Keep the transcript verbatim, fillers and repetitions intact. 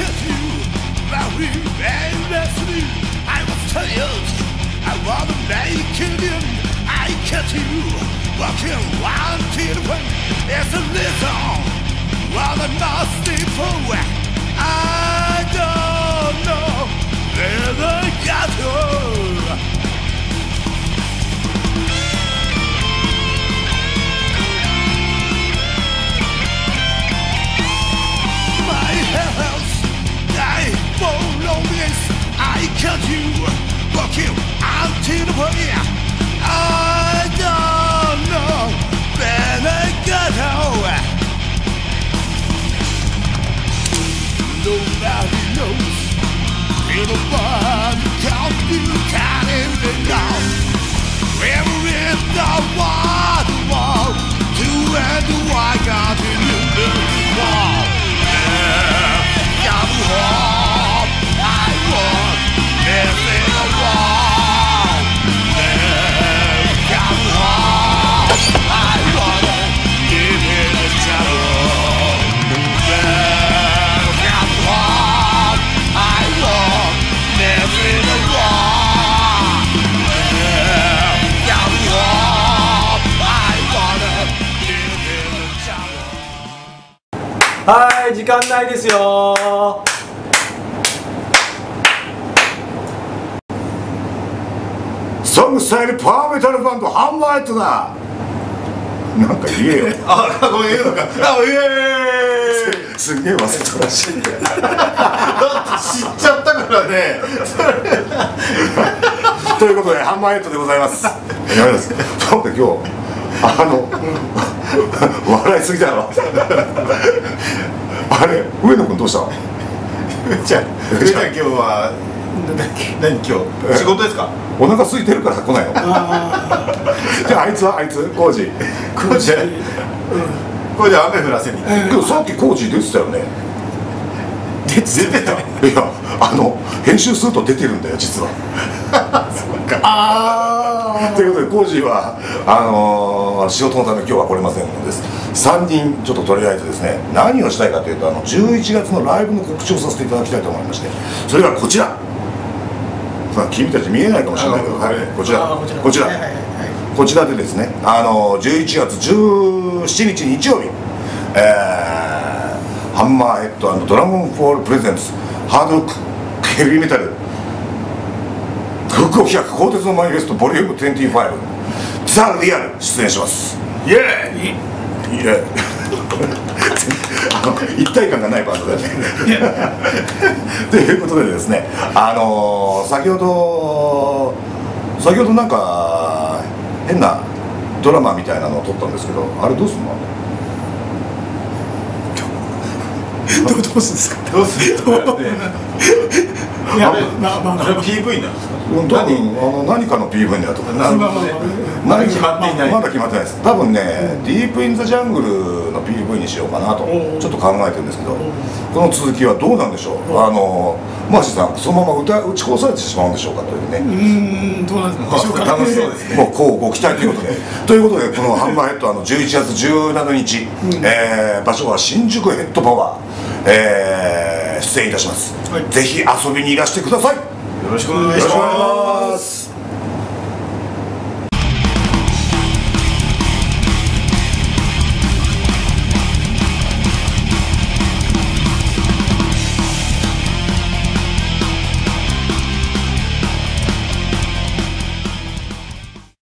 got you, love you endlessly. I was tired, I wanna make it in. I got you, walking one till when it's a little, wanna not sleep away. I don't know where I got you. I got you walking until the way. I don't know when I got away. Nobody knows. Nobody can you can't even know. Wherever is the one wall to end I got in the wall. Yeah, got wall. I want everything I want. There come on. I wanna give it a shot. There come on. I want everything I want. There come on. I wanna give it a shot. はい、時間ないですよ。 ソングスタイルパワーメタルバンドハンマーヘッドだ。なんか言えよ。 あ、ごめん言うのか。あ、イエーイ。 すんげえ忘れたらしいんだよ。 だって知っちゃったからね。 ということでハンマーヘッドでございます。やめます。そうで今日あの笑いすぎだろ。あれ上野君どうしたの？ じゃあ、上ちゃん今日は何今日仕事ですか？ お腹空いてるから来ないの。じゃああいつはあいつコージ。 これじゃこれじゃ雨降らせに。 けどさっきコージ出てたよね。 出てた。 いやあの編集すると出てるんだよ実は。 そうか。 ああ。ということでコージはあのー、仕事のため今日は来れませんのです。さんにんちょっととりあえずですね何をしたいかというとあのじゅういちがつのライブの告知をさせていただきたいと思いまして、それがこちら。まあ君たち見えないかもしれないけど、はい、こちらこちらこちらでですねあのじゅういちがつじゅうしちにち日曜日、えー、ハンマーヘッド&ドラゴンフォールプレゼンツハードロックヘビーメタル福岡鋼鉄のマニフェストボリュームにじゅうごザ・リアル出演します。イエーイイエーイあの一体感がないバンドだよね。ということでですねあのー、先ほど先ほどなんか変なドラマみたいなのを撮ったんですけどあれどうすんの？ どうどうすんですか？ どうする？ いや、まあまあ、 あれ ピーブイ なんですか？ 多分あの何かの ピーブイ だとかなるほどね。まだ決まっていない。 まだ決まってないです。多分ね、ディープインザジャングルの ピーブイ にしようかなとちょっと考えてるんですけど、この続きはどうなんでしょう。あのマーシーさんそのまま歌打ち殺されてしまうんでしょうかというね。 うーん、どうなんでしょうか。 楽しそうですね。 もうこうご期待ということでということでこのハンマーヘッドあのじゅういちがつじゅうしちにち、えー、場所は新宿ヘッドパワー、えー、出演いたします。はい、ぜひ遊びにいらしてください。 よろしくお願いします。